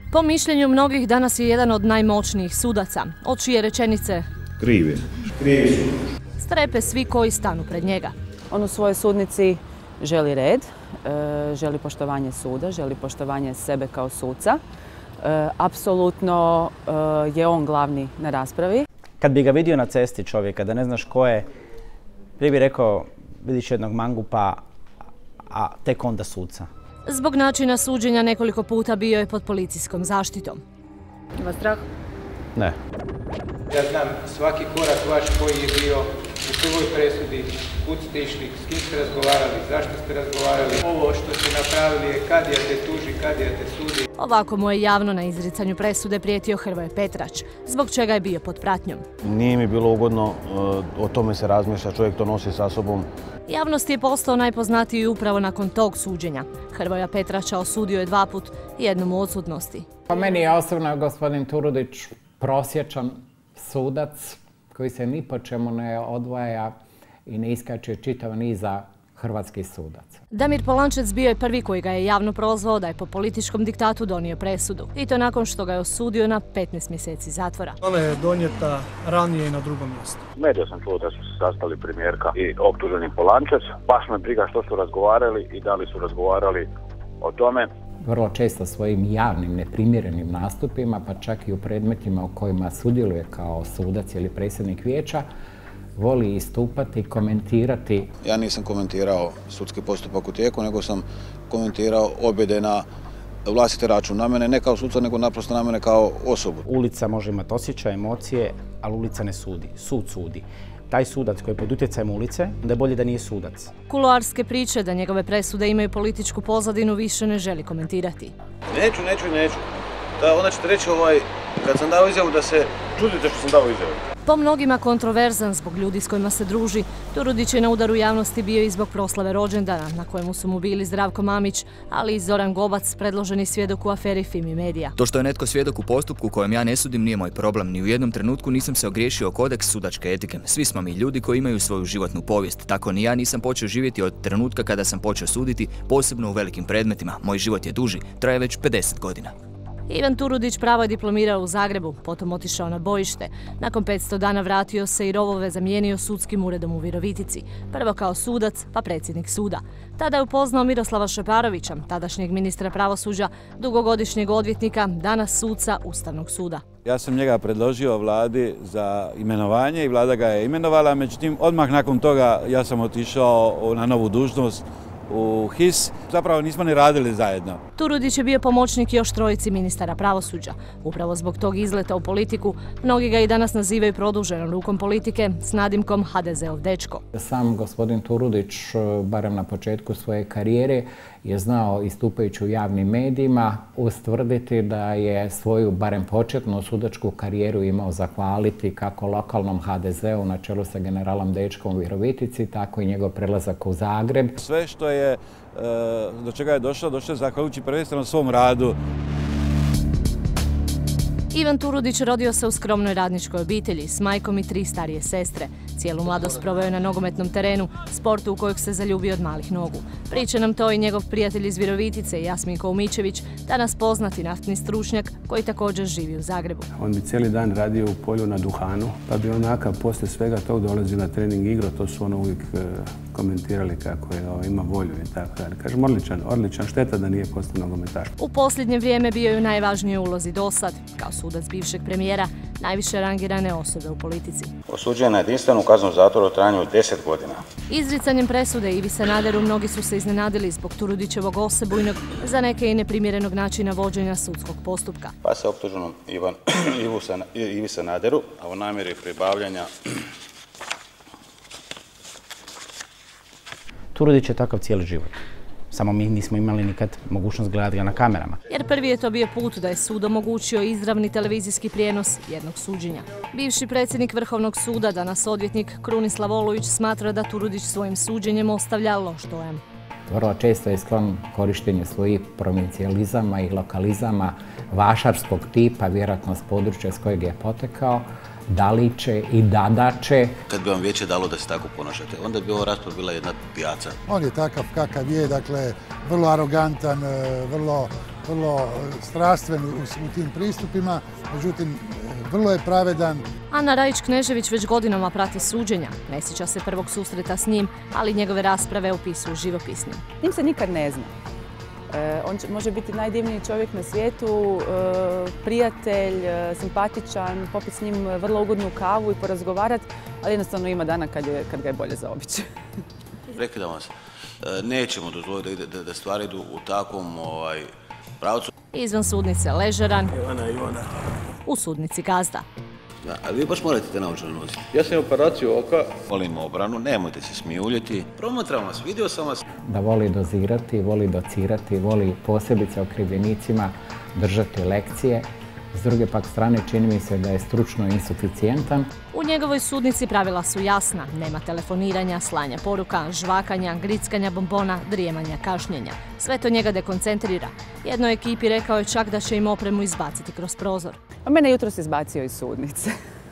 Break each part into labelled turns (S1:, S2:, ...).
S1: Po mišljenju mnogih danas je jedan od najmoćnijih sudaca, od čije rečenice
S2: krivi su.
S1: Strepe svi koji stanu pred njega.
S3: On u svojoj sudnici želi red, želi poštovanje suda, želi poštovanje sebe kao suca. Apsolutno je on glavni na raspravi.
S4: Kad bi ga vidio na cesti čovjeka, da ne znaš ko je, prije bi rekao vidiš jednog mangupa, a tek onda suca.
S1: Zbog načina suđenja nekoliko puta bio je pod policijskom zaštitom.
S3: Ima strah?
S4: Ne.
S5: Ja znam svaki korak vaš koji je bio u prvoj presudi, kud ste išli, s kim ste razgovarali, zašto ste razgovarali. Ovo što ste napravili je kadija te tuži, kadija te sudi.
S1: Ovako mu je javno na izricanju presude prijetio Hrvoje Petrač, zbog čega je bio pod pratnjom.
S2: Nije mi bilo ugodno, o tome se razmišlja, čovjek to nosi sa sobom.
S1: Javnost je postao najpoznatiji upravo nakon tog suđenja. Hrvoja Petrača osudio je 2 put i jednom u odsutnosti.
S6: Pa meni je osobno gospodin Turudić prosječan sudac koji se ni po čemu ne odvaja i ne iskače čitav niza hrvatskih sudaca.
S1: Damir Polančec bio je prvi koji ga je javno prozvao da je po političkom diktatu donio presudu. I to nakon što ga je osudio na 15 mjeseci zatvora.
S7: Ona je donijeta ranije i na drugom mjestu.
S8: Medija sam čuo da su se sastali premijerka i optuženi Polančec. Baš me briga što su razgovarali i da li su razgovarali o tome.
S6: Vrlo često svojim javnim, neprimjerenim nastupima, pa čak i u predmetima u kojima sudjeluje kao sudac ili predsjednik vijeća, voli istupati, komentirati.
S2: Ja nisam komentirao sudski postupak u tijeku, nego sam komentirao objede na vlastiti račun. Na mene ne kao suca, nego naprosto na mene kao osobu.
S4: Ulica može imati osjećaj, emocije, ali ulica ne sudi. Sud sudi. Taj sudac koji je pod utjecajem ulice, da je bolje da nije sudac.
S1: Kuloarske priče da njegove presude imaju političku pozadinu više ne želi komentirati.
S2: Neću. Da, onda ćete reći kad sam dao izjavu da se čudite što sam dao izjavu.
S1: Po mnogima kontroverzan zbog ljudi s kojima se druži, Turudić je na udaru javnosti bio i zbog proslave rođendana, na kojemu su mu bili Zdravko Mamić, ali i Zoran Gobac, predloženi svjedok u aferi Fimi Media.
S9: To što je netko svjedok u postupku kojem ja ne sudim nije moj problem. Ni u jednom trenutku nisam se ogriješio o kodeks sudačke etike. Svi smo mi ljudi koji imaju svoju životnu povijest. Tako ni ja nisam počeo živjeti od trenutka kada sam počeo suditi, posebno u velikim predmetima. Moj život je duži, traje već 50 godina.
S1: Ivan Turudić pravo je diplomirao u Zagrebu, potom otišao na bojište. Nakon 500 dana vratio se i rovove zamijenio sudskim uredom u Virovitici. Prvo kao sudac, pa predsjednik suda. Tada je upoznao Miroslava Šeparovića, tadašnjeg ministra pravosuđa, dugogodišnjeg odvjetnika, danas suca Ustavnog suda.
S10: Ja sam njega predložio vladi za imenovanje i vlada ga je imenovala, međutim odmah nakon toga ja sam otišao na novu dužnost u HIS. Zapravo nismo ni radili zajedno.
S1: Turudić je bio pomoćnik još 3 ministara pravosuđa. Upravo zbog tog izleta u politiku, mnogi ga i danas nazivaju produženom rukom politike s nadimkom HDZ-ov dečko.
S6: Sam gospodin Turudić, barem na početku svoje karijere, je znao, istupajući u javnim medijima, ustvrditi da je svoju, barem početnu sudačku karijeru imao zahvaliti kako lokalnom HDZ-u na čelu sa generalom Dečkom u Virovitici, tako i njegov prelazak u Zagreb.
S10: Sve što je, do čega je došlo je zahvaljujući prvenstveno svom radu.
S1: Ivan Turudić rodio se u skromnoj radničkoj obitelji s majkom i 3 starije sestre. Cijelu mladost proveo je na nogometnom terenu, sportu u kojeg se zaljubio od malih nogu. Priča nam to i njegov prijatelj iz Virovitice, Jasminko Umičević, danas poznati naftni stručnjak koji također živi u Zagrebu.
S11: On bi cijeli dan radio u polju na duhanu, pa bi onaka poslije svega tog dolazio na trening igro, to su ono uvijek komentirali kako je, ima volju i tako dalje. Kažem, odličan, šteta da nije postao nogometaš.
S1: U posljednje vrijeme bio je u najvažnijoj ulozi dosad, kao sudac bivšeg premijera, najviše rangirane osobe u politici.
S8: Osuđen na jedinstvenu kaznu zatvora u trajanju od 10 godina.
S1: Izricanjem presude Ivi Sanaderu mnogi su se iznenadili zbog Turudićevog osebujnog, za neke i neprimjerenog načina vođenja sudskog postupka.
S8: Pa se optuženom Ivi Sanaderu, a u namjeri pribavljanja...
S4: Turudić je takav cijeli život. Samo mi nismo imali nikad mogućnost gledati ga na kamerama.
S1: Jer prvi je to bio put da je sud omogućio izravni televizijski prijenos jednog suđenja. Bivši predsjednik Vrhovnog suda, danas odvjetnik Krunislav Olujić, smatra da Turudić svojim suđenjem ostavlja loš dojam.
S6: Vrlo često je sklon korištenju svojih provincijalizama i lokalizama vašarskog tipa, vjerojatno s područja s kojeg je potekao, da li će i da će.
S2: Kad bi vam vijeće dalo da se tako ponašate, onda bi ova rasprava bila jedna pijaca.
S12: On je takav kakav je, dakle, vrlo arogantan, vrlo strastven u tim pristupima, međutim, vrlo je pravedan.
S1: Ana Rajić-Knežević već godinama prati suđenja. Ne sjeća se prvog susreta s njim, ali njegove rasprave opisuju živopisnim.
S3: Njim se nikad ne zna. On može biti najdivniji čovjek na svijetu, prijatelj, simpatičan, popiti s njim vrlo ugodnu kavu i porazgovarati, ali jednostavno ima dana kad ga je bolje zaobići.
S2: Prekidam vas. Nećemo dozvoliti da stvari idu u takvom pravcu.
S1: Izvan sudnice Ležeran, u sudnici Gazda.
S2: Ali vi baš morate te naočare nositi.
S13: Ja sam operaciju oka.
S2: Volim obranu, nemojte se smijuljiti. Promotram vas, vidio sam vas.
S6: Da voli dozirati, voli docirati, voli posebice okrivljenicima držati lekcije. S druge pak strane čini mi se da je stručno insuficijentan.
S1: U njegovoj sudnici pravila su jasna. Nema telefoniranja, slanja poruka, žvakanja, grickanja bombona, drijemanja, kašnjenja. Sve to njega dekoncentrira. Jednoj ekipi rekao je čak da će im opremu izbaciti kroz prozor.
S3: Mene jutros izbacio iz sudnice.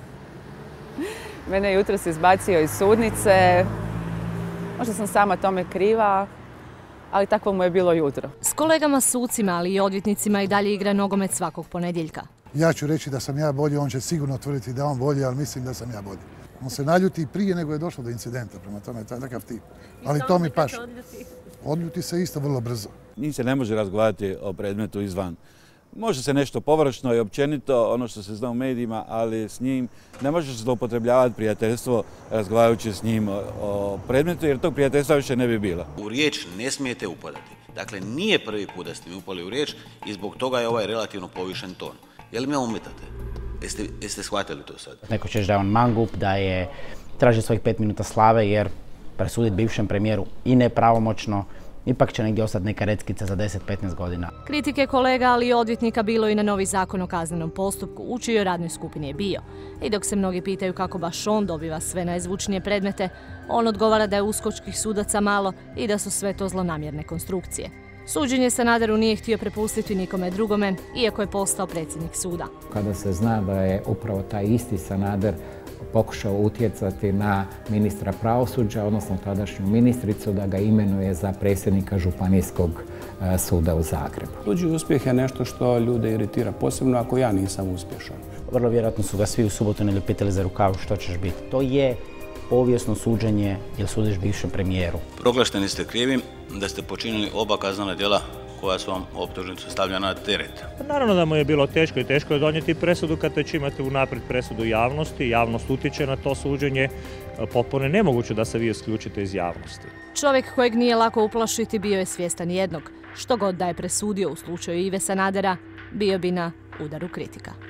S3: Možda sam sama tome kriva, ali takvo mu je bilo jutro.
S1: S kolegama sucima, ali i odvjetnicima i dalje igra nogomet svakog ponedjeljka.
S12: Ja ću reći da sam ja bolji, on će sigurno tvrditi da on bolji, ali mislim da sam ja bolji. On se naljuti prije nego je došlo do incidenta, prema tome je takav tip. Ali to mi paše. Odljuti se isto vrlo brzo.
S10: Njih se ne može razgovarati o predmetu izvan. Može se nešto površno i općenito, ono što se zna u medijima, ali s njim ne može se zloupotrebljavati prijateljstvo razgovarajući s njim o predmetu, jer tog prijateljstva više ne bi bilo.
S2: U riječ ne smijete upadati. Dakle, nije prvi put da ste mi upali u riječ i zbog toga je ovaj relativno povišen ton. Je li me umetate? Jeste shvatili to sad?
S4: Neko će reći da je on mangup, da je traži svojih 5 minuta slave jer presuditi bivšem premijeru i nepravomoćno, ipak će negdje ostati neka reckica za 10-15 godina.
S1: Kritike kolega, ali i odvjetnika bilo i na novi zakon o kaznenom postupku, u čijoj radnoj skupini je bio. I dok se mnogi pitaju kako baš on dobiva sve najzvučnije predmete, on odgovara da je uskočkih sudaca malo i da su sve to zlonamjerne konstrukcije. Suđenje Sanaderu nije htio prepustiti nikome drugome, iako je postao predsjednik suda.
S6: Kada se zna da je upravo taj isti Sanader pokušao utjecati na ministra pravosuđa, odnosno tadašnju ministricu, da ga imenuje za predsjednika Županijskog suda u Zagrebu.
S11: Tuđi uspjeh je nešto što ljude iritira, posebno ako ja nisam uspješan.
S4: Vrlo vjerojatno su ga svi u subotu ne pitali za rukav što ćeš biti. To je povijesno suđenje jer sudiš bivšem premijeru.
S2: Proglašteni ste krivim da ste počinili oba kaznena djela koja su vam optužnicu stavlja na teret.
S14: Naravno da mu je bilo teško i teško je donijeti presudu kad već imate unaprijed presudu javnosti. Javnost utječe na to suđenje. Potpuno je nemoguće da se vi isključite iz javnosti.
S1: Čovjek kojeg nije lako uplašiti bio je svjestan jednog. Što god da je presudio u slučaju Ive Sanadera, bio bi na udaru kritika.